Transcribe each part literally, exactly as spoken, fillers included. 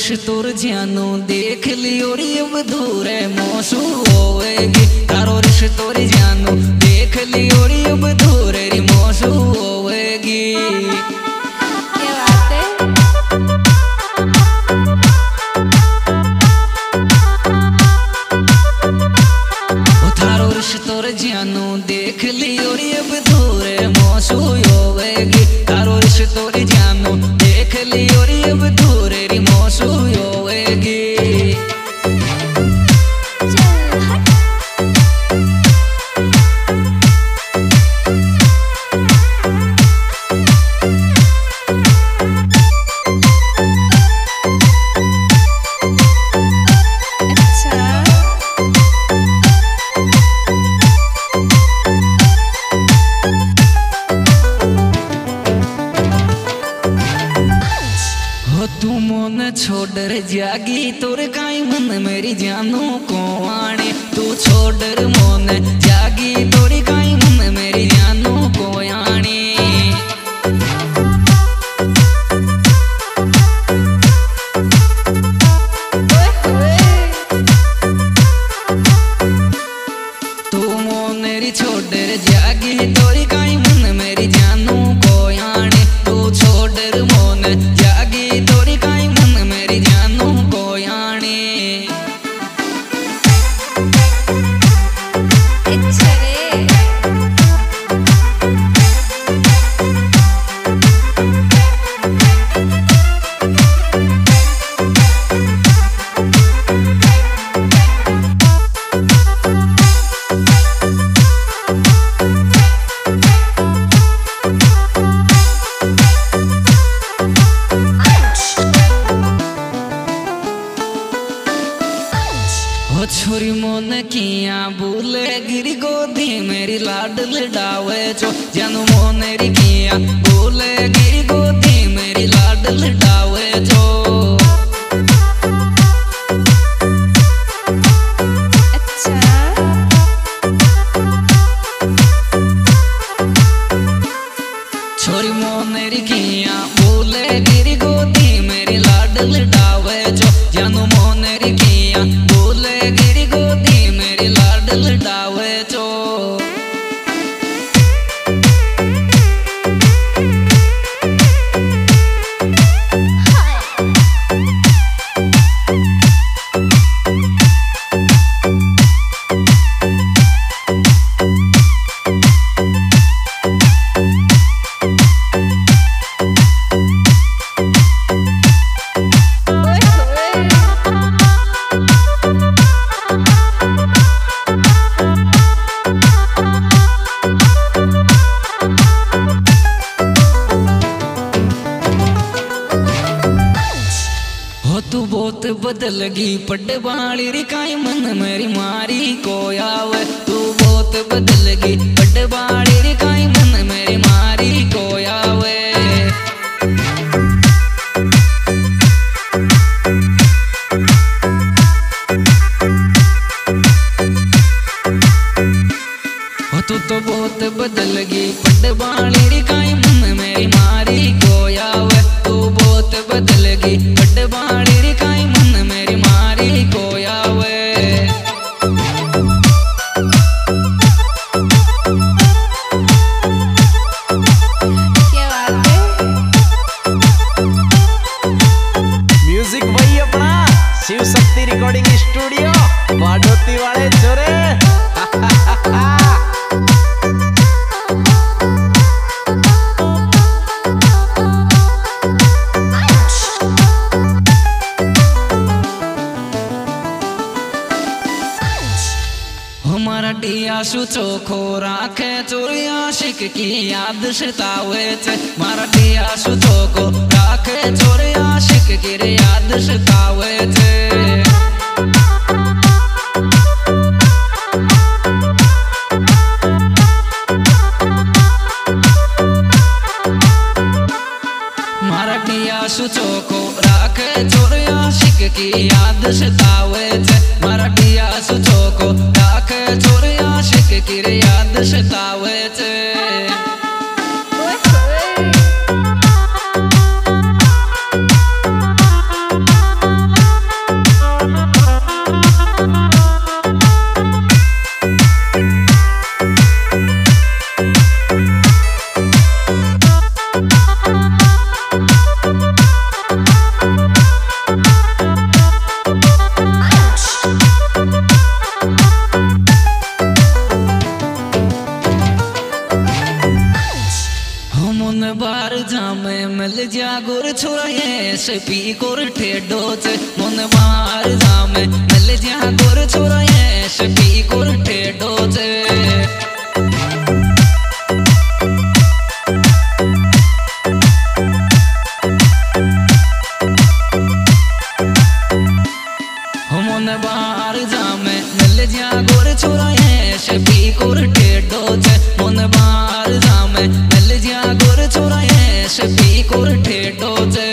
रिश्तो जानो देख लियो रे अब दूरे मोसू होएगी। तारो रिश्तो जानो देख लियो रे अब दूरे रे मोसू होएगी। थारो रिश्तो जानो देख लियो रे अब दूरे मोसू होएगी। तारो रिश्तो जानो देख लियो रे अब दूरे रे मोसू होएगी। तू मन छोड़र जागी तोर काई मन मेरी जानू को आने। तू छोड़र मन जागी तोरी काई मन मेरी जानू को आने। तू मोनेरी छोड़र जागी तोरी काई मन मेरी जानू को आने। तू छोड़र मन जागी तोरी काई मन मेरी जानू को आने। छोरी मोन किया बोले गिरी गोदी मेरी लाड लडावे जो। जानू मोनेरी किया बोले गिरी गोदी मेरी लाड लडावे जो। अच्छा छोरी मोनेरी किया बोले गिरी गोदी मेरी लाड लडावे जो। जानू मोनेरी किया बोले गिरी गोदी मेरी लाड लडावे जो। तू बहुत बदलगी पड्डे बाली रे काई मन मेरी मारी को आवे। तू बहुत बदलगी पड्डे बाली रे काई मन मेरी मारी को आवे। तू तो बहुत बदलगी पड्डे बाली रे काई मन मेरी मारी को आवे। तू बहुत बदलगी पड्डे बाली रे काई मन मेरी मारी को आवे। क्या बात है। म्यूजिक वही अपना शिव शक्ति रिकॉर्डिंग स्टूडियो बाडोती वाले छोरे। हमारा डियासु चोखो राखे चोरी आशिक की याद सतावे छे। मारा डियासु चोखो राखे चोरी आशिक की रे याद सतावे छे। मारा डियासु चोखो राखे चोरी आशिक की याद सतावे छे। मारा डियासु चोखो राखे चोरी आशिक की रे याद सतावे छे। ओए होए। छोरा ये से पी कोर ठेडो से मन बाहर जामे मिल जा गोर छोरा ये से पी कोर ठेडो से मन बाहर जामे मिल जा गोर छोरा ये से पी कोर ठेडो से मन बाहर जामे मिल जा गोर छोरा ये से पी कोर ठेडो से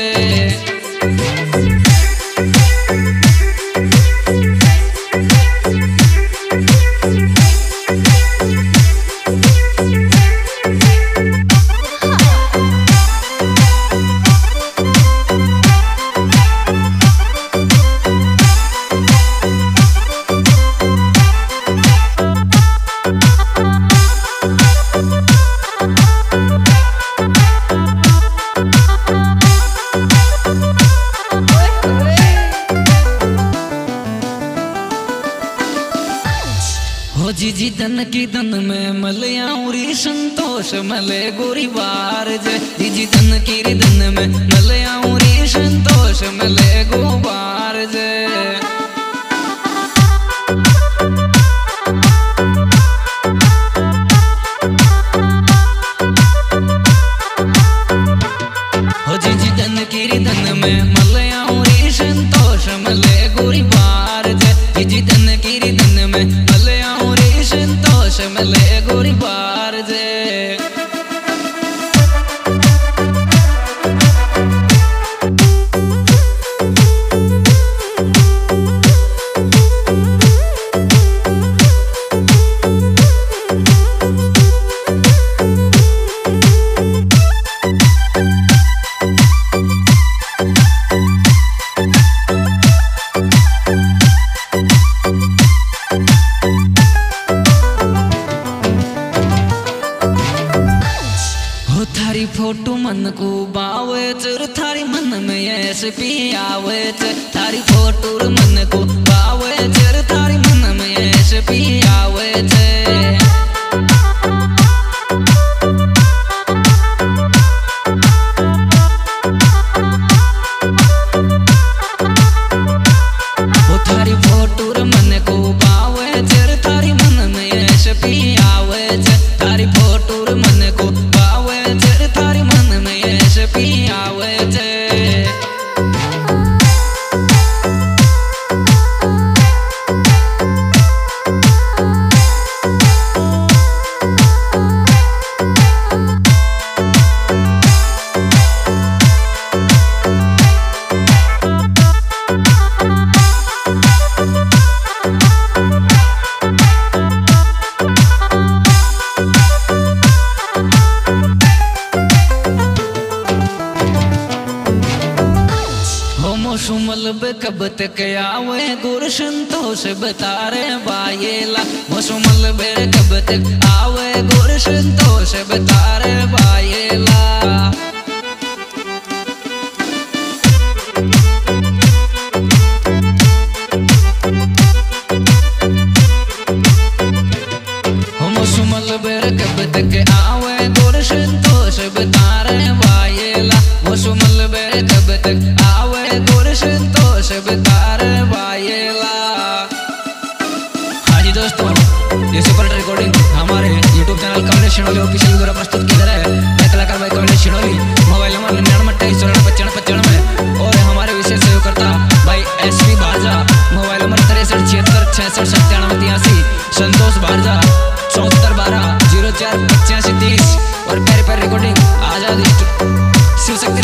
जीजी दन की दन में मलयाऊरी संतोष मले गोरी बार जे जीजी दन की दन में मलयाऊरी संतोष मले गो बार जे हो जीजी दन की दन में मलयाऊरी संतोष मले गोरी बार जे जीजी दन की दन में मलयाऊरी संतोष मले गोरी बार जे थारी फोटो मन को बावे चर थारी मन में ऐसे पी आवे थारी फोटो मन को बावे चर थारी मन में ऐसे पी आवे थारी फोटो मन को बावे चर थारी मन में ऐसे पी आवे थारी फोटो मन को थारी मन में ऐसे पी आवे थे सुमल बे कब तक आवे गुर संतोष बता रे बायेला सुमल बे कब तक आवे गुर संतोष बता रे बायेला हम सुमल बे कब तक आवे गुर संतोष बता रे बायेला वो सुमल बे कब तक आवे गुर संतोष बता रे बायेला। हाँ जी दोस्तों, ये सुपर रिकॉर्डिंग हमारे YouTube channel Kamlesh Shinoli official द्वारा प्रस्तुत की जा रहा है। मैं कलाकार भाई कमलेश शिनोली, मोबाइल नंबर निन्यानवे अट्ठाईस चौरानवे पचानवे पचानवे और हमारे विशेष सहयोगकर्ता भाई S P Bharja, mobile number तिरसठ छिहत्तर छियासठ सत्तानवे तिरासी, संतोष भारजा चौहत्तर बारह जीरो चार पचासी तीस और प्यारी प्यारी रिकॉर्डिंग आजाद शिव शक्ति